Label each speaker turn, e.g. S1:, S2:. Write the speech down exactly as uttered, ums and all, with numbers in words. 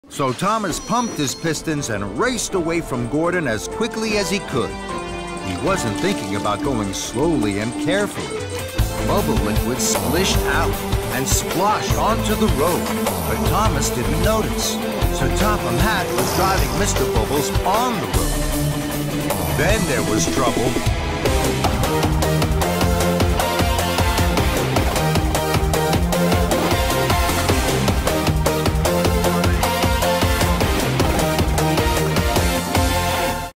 S1: So Thomas pumped his pistons and raced away from Gordon as quickly as he could. He wasn't thinking about going slowly and carefully. Bubble liquid splished out and sploshed onto the road, but Thomas didn't notice. So Topham Hatt was driving Mister Bubbles on the road. Then there was trouble